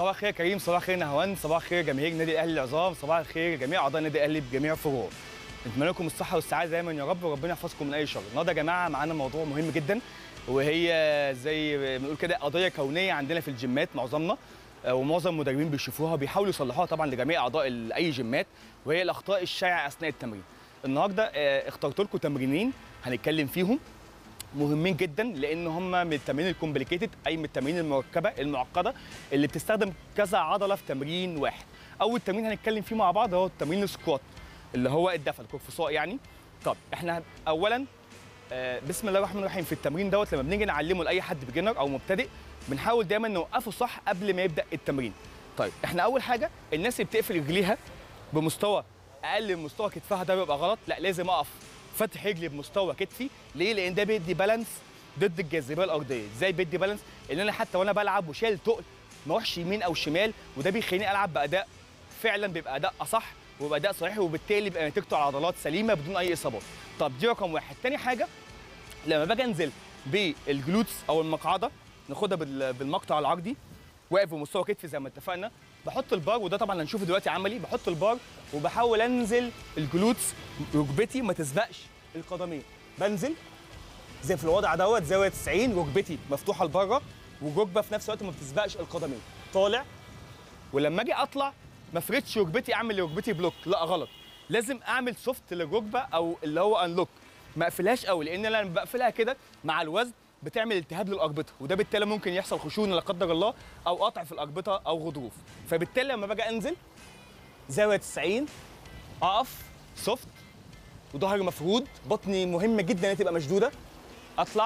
صباح الخير يا كريم، صباح الخير نهوان، صباح الخير جماهير النادي الاهلي العظام، صباح الخير جميع اعضاء النادي الاهلي بجميع فروعه. نتمنى لكم الصحه والسعاده دايما يا رب، وربنا يحفظكم من اي شر. النهارده يا جماعه معانا موضوع مهم جدا، وهي زي ما بنقول كده قضيه كونيه عندنا في الجيمات معظمنا، ومعظم المدربين بيشوفوها وبيحاولوا يصلحوها طبعا لجميع اعضاء اي جيمات، وهي الاخطاء الشائعه اثناء التمرين. النهارده اخترت لكم تمرينين هنتكلم فيهم مهمين جدا، لان هم من التمارين الكومبليكيتد، اي من التمارين المركبه المعقده اللي بتستخدم كذا عضله في تمرين واحد. اول تمرين هنتكلم فيه مع بعض هو التمرين السكوات، اللي هو الدفع القرفصاء يعني. طب احنا اولا بسم الله الرحمن الرحيم، في التمرين دوت لما بنيجي نعلمه لاي حد بيجنر او مبتدئ بنحاول دايما نوقفه صح قبل ما يبدا التمرين. طيب احنا اول حاجه الناس اللي بتقفل رجليها بمستوى اقل من مستوى كتفها ده بيبقى غلط، لا لازم اقف فتح رجلي بمستوى كتفي. ليه؟ لان ده بيدي بالانس ضد الجاذبيه الارضيه. ازاي بيدي بالانس؟ ان انا حتى وانا بلعب وشايل تقل ما اروحش يمين او شمال، وده بيخليني العب باداء فعلا بيبقى اداء اصح وبيبقى اداء صحيح، وبالتالي بيبقى نتيجته على عضلات سليمه بدون اي اصابات. طب دي رقم واحد. تاني حاجه لما باجي انزل بالجلوتس او المقعده ناخدها بالمقطع العرضي واقف بمستوى كتفي زي ما اتفقنا، بحط البار، وده طبعا هنشوفه دلوقتي عملي، بحط البار وبحاول انزل الجلوتس ركبتي ما تسبقش القدمين. بنزل زي في الوضع دوت زاويه 90، ركبتي مفتوحه لبره والركبه في نفس الوقت ما بتسبقش القدمين. طالع، ولما اجي اطلع ما افردش ركبتي اعمل لركبتي بلوك، لا غلط، لازم اعمل سوفت للركبه او اللي هو انلوك، ما اقفلهاش قوي، لان انا لما بقفلها كده مع الوزن بتعمل التهاب للاربطه، وده بالتالي ممكن يحصل خشونه لا قدر الله او قطع في الاربطه او غضروف. فبالتالي لما باجي انزل زاويه 90 اقف سوفت وظهري مفرود، بطني مهم جدا انها تبقى مشدوده، اطلع.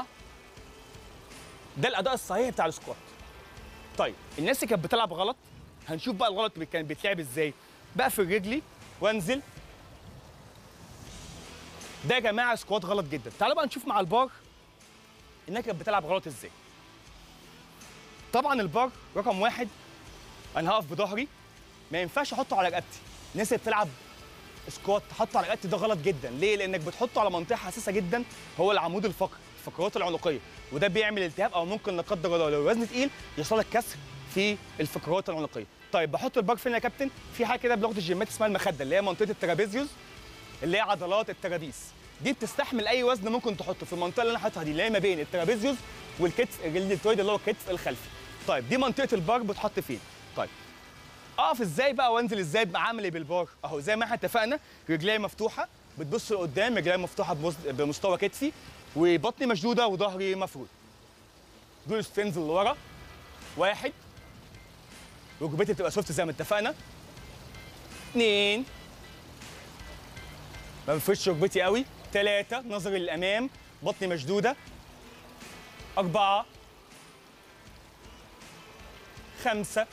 ده الاداء الصحيح بتاع السكوات. طيب الناس اللي كانت بتلعب غلط هنشوف بقى الغلط كان بيتلعب ازاي. بقفل رجلي وانزل، ده يا جماعه سكوات غلط جدا. تعالوا بقى نشوف مع البار الناس كانت بتلعب غلط ازاي. طبعا البار رقم واحد انا هقف بظهري، ما ينفعش احطه على رقبتي. الناس اللي بتلعب سكوات تحطه على رقبتي ده غلط جدا. ليه؟ لانك بتحطه على منطقه حساسه جدا، هو العمود الفقري، الفقرات العنقيه، وده بيعمل التهاب او ممكن لا قدر الله لو الوزن تقيل يحصل لك كسر في الفقرات العنقيه. طيب بحط البار فين يا كابتن؟ في حاجه كده بلغه الجيمات اسمها المخده، اللي هي منطقه الترابيزيوس، اللي هي عضلات الترابيس. دي بتستحمل اي وزن ممكن تحطه في المنطقه اللي انا حاططها دي، اللي هي ما بين الترابيزيوس والكتف الدلتويد اللي هو الكتف الخلفي. طيب دي منطقه البار بتحط فين؟ طيب اقف ازاي بقى وانزل ازاي عامل ايه بالبار؟ اهو زي ما احنا اتفقنا، رجلي مفتوحه بتبص لقدام، رجلي مفتوحه بمستوى كتفي، وبطني مشدوده وظهري مفرود. جلوس تنزل لورا، واحد، ركبتي بتبقى سوفت زي ما اتفقنا، اثنين، ما بفردش ركبتي قوي، ثلاثة، نظري للأمام، بطني مشدودة، أربعة، خمسة،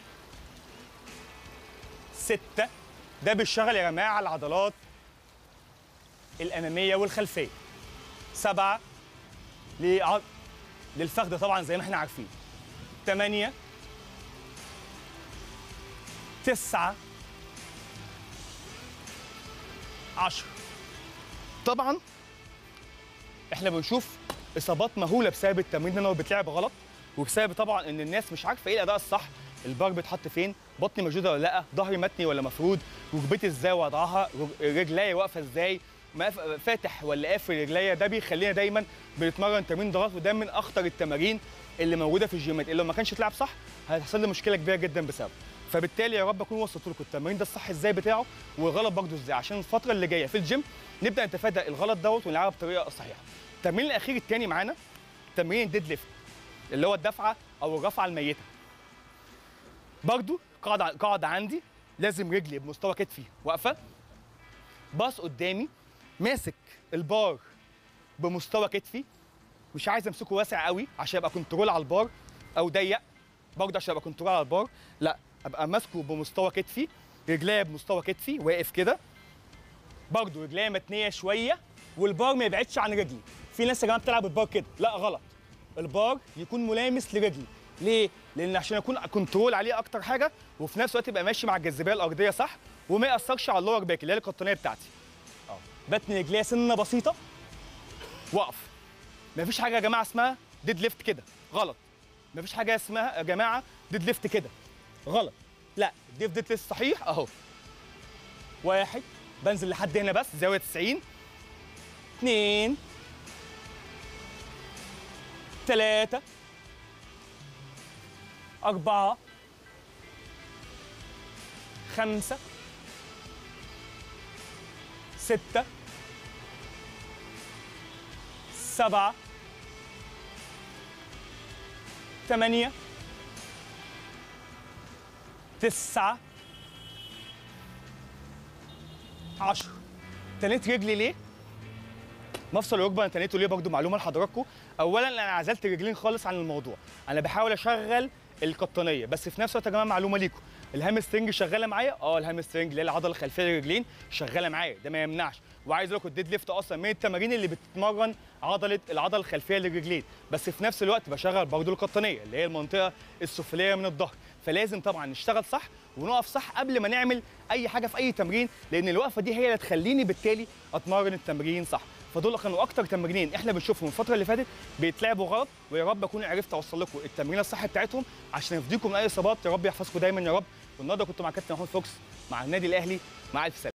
ستة. ده بيشتغل يا جماعة على العضلات الأمامية والخلفية. سبعة، للفخذ طبعا زي ما احنا عارفين. 8، 9، 10. طبعا احنا بنشوف اصابات مهوله بسبب التمرين ده، هو بيتلعب غلط، وبسبب طبعا ان الناس مش عارفه ايه الاداء الصح، البار بيتحط فين، بطني موجوده ولا لا، ظهري متني ولا مفرود، ركبتي ازاي وضعها، رجليا واقفه ازاي، فاتح ولا قافل رجليا. ده بيخلينا دايما بنتمرن تمرين ضغط، وده من اخطر التمارين اللي موجوده في الجيمات، اللي لو ما كانش اتلعب صح هتحصل لي مشكله كبيره جدا بسببه. فبالتالي يا رب اكون وصلت لكم التمرين ده الصح ازاي بتاعه، والغلط برضه ازاي، عشان الفتره اللي جايه في الجيم نبدا نتفادى الغلط دوت ونلعبها بطريقه صحيحه. التمرين الاخير الثاني معانا تمرين الديد ليفت، اللي هو الدفعه او الرفعه الميته. برضه قاعده عندي، لازم رجلي بمستوى كتفي واقفه، باص قدامي، ماسك البار بمستوى كتفي، مش عايز امسكه واسع قوي عشان ابقى كنترول على البار، او ضيق برضه عشان ابقى كنترول على البار، لا ابقى ماسكه بمستوى كتفي، رجليا بمستوى كتفي، واقف كده، برضه رجليا متنيه شويه، والبار ما يبعدش عن رجلي. في ناس يا جماعه بتلعب البار كده، لا غلط، البار يكون ملامس لرجلي. ليه؟ لان عشان اكون كنترول عليه اكتر حاجه، وفي نفس الوقت يبقى ماشي مع الجاذبيه الارضيه صح، وما ياثرش على اللور باك اللي هي القطنيه بتاعتي. بتني رجليا سنه بسيطه واقف. مفيش حاجه يا جماعه اسمها ديد ليفت كده، غلط. مفيش حاجه اسمها يا جماعه ديد ليفت كده، غلط. لا، الديف ديد ليست صحيح اهو. 1 بنزل لحد هنا بس زاويه 90. 2 3 4 5 6 7 8 9 10. تنيت رجلي ليه؟ مفصل الركبه انا تنيته ليه برضه معلومه لحضراتكم. اولا انا عزلت رجلين خالص عن الموضوع، انا بحاول اشغل القطنيه، بس في نفس الوقت يا جماعه معلومه ليكم، الهامسترنج شغاله معايا. الهامسترنج اللي هي العضله الخلفيه للرجلين شغاله معايا، ده ما يمنعش. وعايز اقول لكم الديد ليفت اصلا من التمارين اللي بتتمرن العضله الخلفيه للرجلين، بس في نفس الوقت بشغل برضه القطنيه اللي هي المنطقه السفليه من الظهر. فلازم طبعا نشتغل صح ونقف صح قبل ما نعمل اي حاجه في اي تمرين، لان الوقفه دي هي اللي تخليني بالتالي اتمرن التمرين صح. فدول كانوا اكتر تمرينين احنا بنشوفهم الفتره اللي فاتت بيتلعبوا غلط، ويا رب اكون عرفت اوصل لكم التمرين الصح بتاعتهم عشان يفديكم من اي اصابات. يا رب يحفظكم دايما يا رب. والنهارده كنت مع كابتن محمود فوكس مع النادي الاهلي. مع الف سلامه.